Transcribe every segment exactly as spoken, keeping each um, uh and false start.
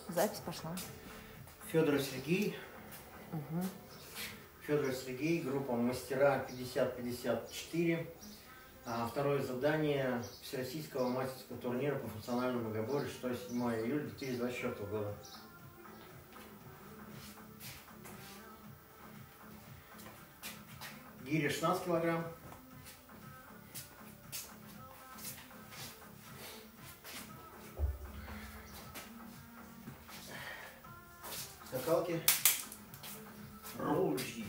Запись пошла. Федор Сергей. Угу. Федор Сергей, группа «Мастера пятьдесят пятьдесят четыре». А второе задание Всероссийского мастерского турнира по функциональному многоборью шестого-седьмого июля две тысячи двадцать четвёртого года. Гири шестнадцать килограмм. Скакалки. Роуджи.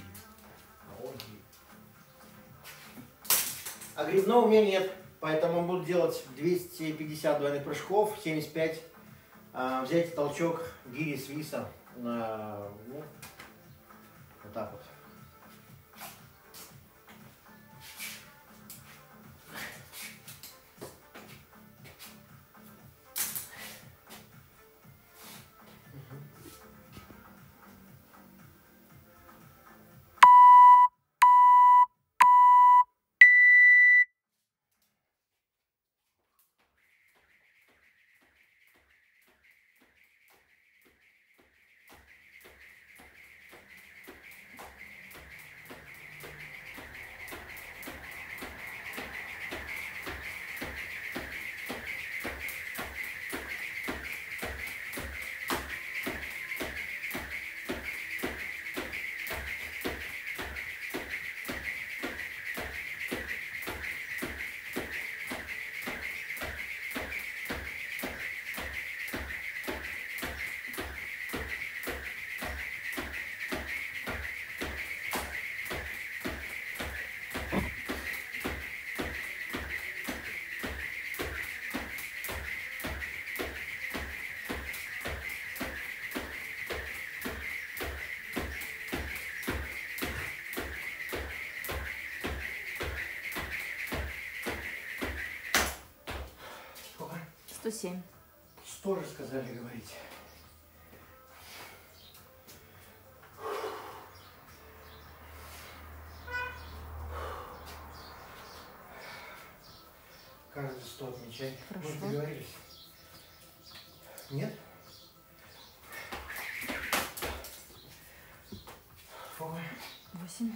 А гребного у меня нет, поэтому буду делать двести пятьдесят двойных прыжков, семьдесят пять. А, взять толчок гири свиса на, ну, вот так вот. сто семь. сто же сказали говорить. Каждый сто отмечай. Хорошо. Мы договорились? Нет? восемь.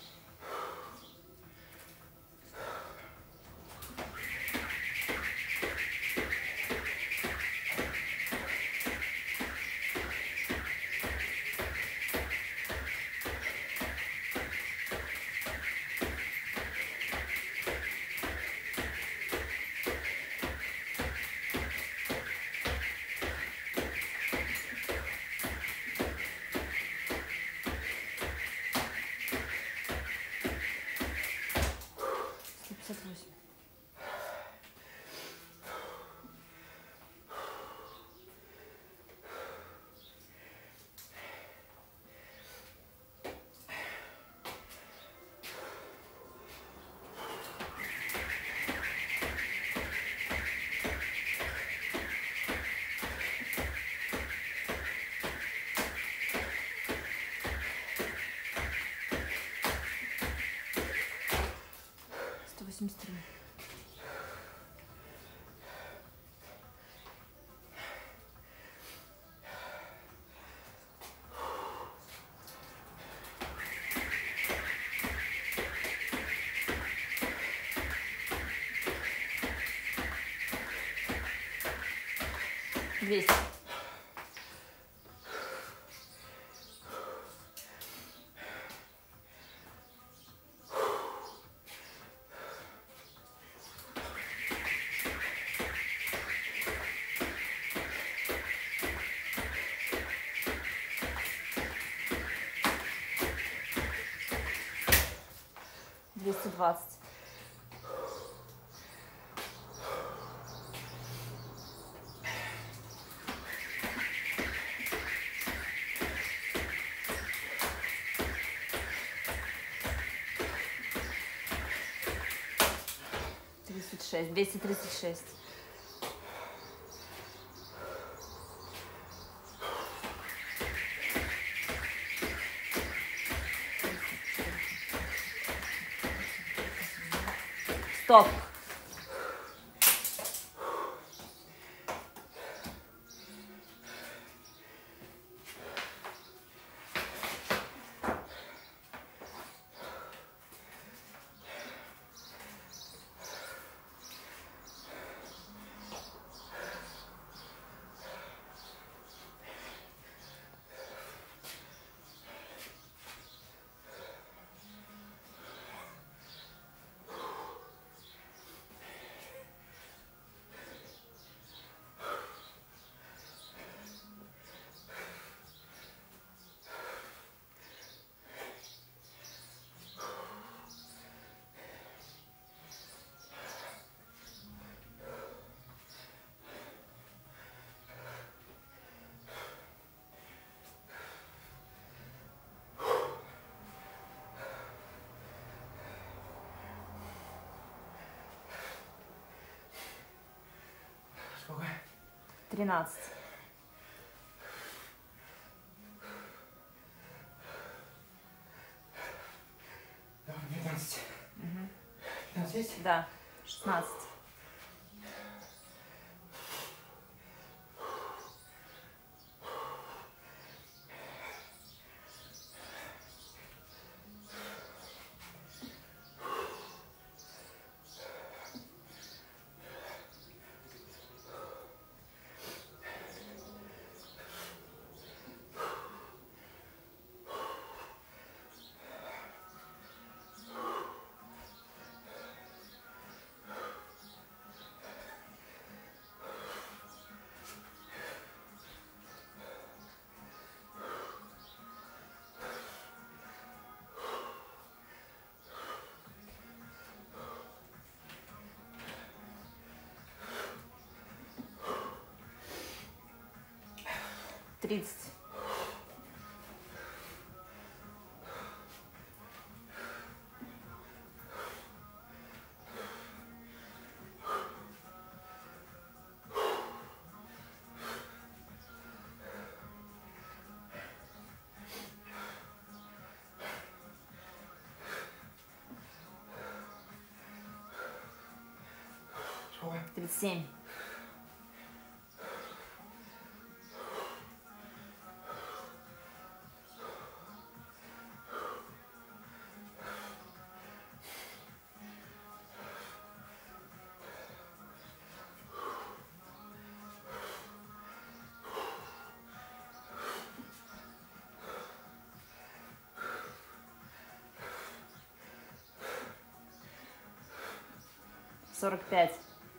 пятьдесят восемь. сто восемьдесят три. двести. двести двадцать. тридцать шесть. двести тридцать шесть. Стоп. Двенадцать. Давай, двенадцать. Угу. пятнадцать есть? Да. Шестнадцать. Тридцать. Сколько? Тридцать семь. Сорок пять.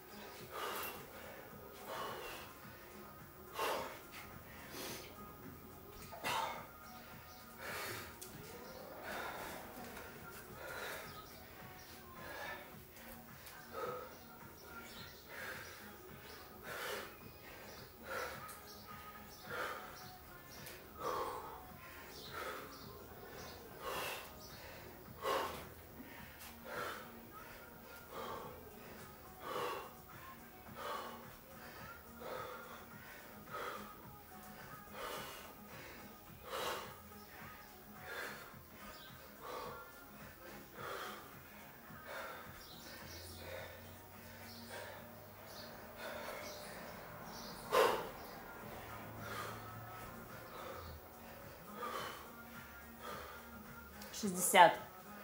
Шестьдесят.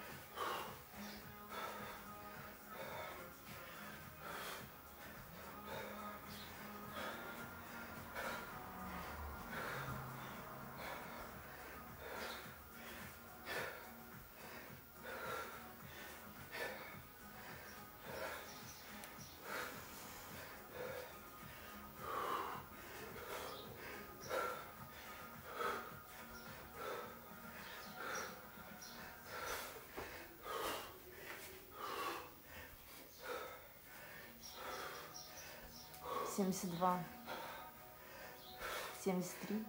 Семьдесят два. Семьдесят три.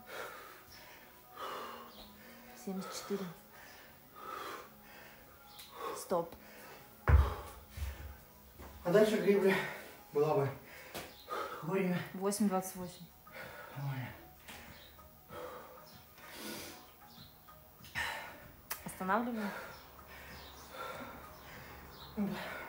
Семьдесят четыре. Стоп. А дальше гребля была бы время. Восемь двадцать восемь. Нормально. Останавливаем. Да.